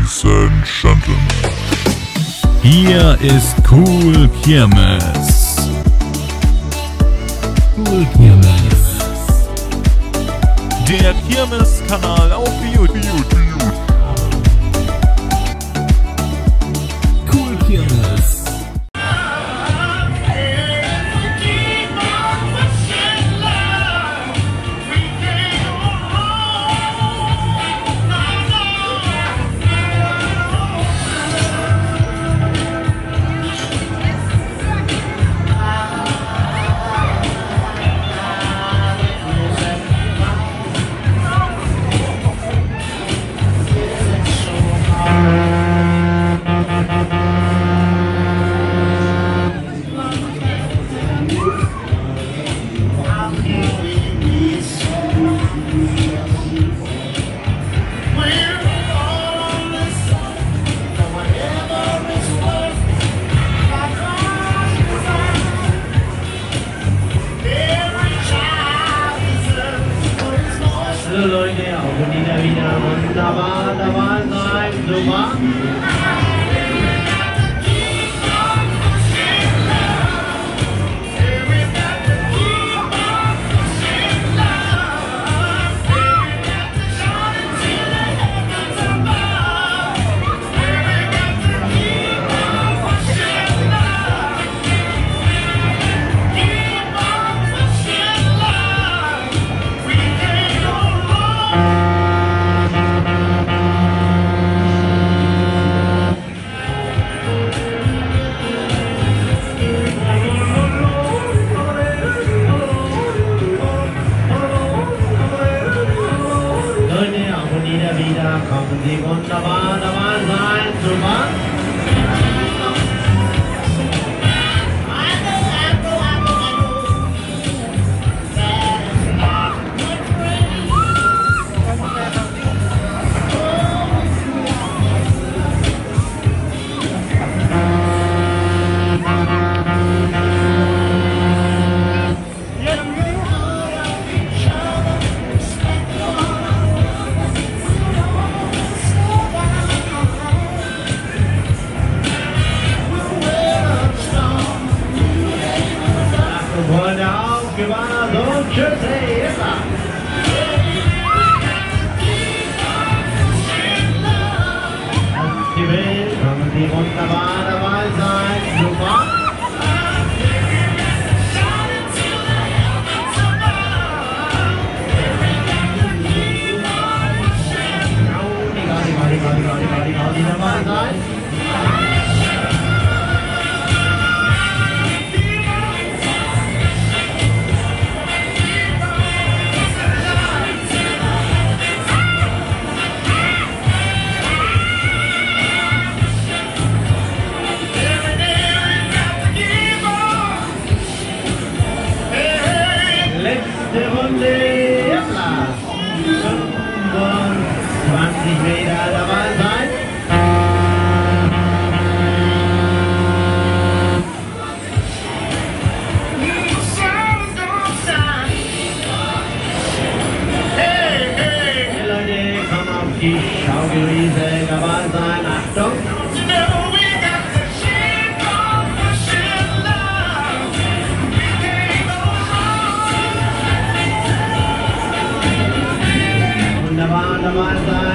Ladies and Gentlemen, hier ist Cool Kirmes. Cool Kirmes. Der Kirmes-Kanal auf YouTube. Cool Kirmes. Hallo Leute, auch wieder wunderbar dabei sein, super. Wieder kommen Sie wunderbar dabei sein, super. Freunde, aufgewacht und tschüss, hey, immer. Die Welt, kommen Sie wunderbar dabei sein, super. Die dabei sein. Letzte Runde, ja, 25 Meter dabei sein. Hey Leute, komm auf die Schaukelwiese dabei sein, Achtung! Wunderbar dabei sein.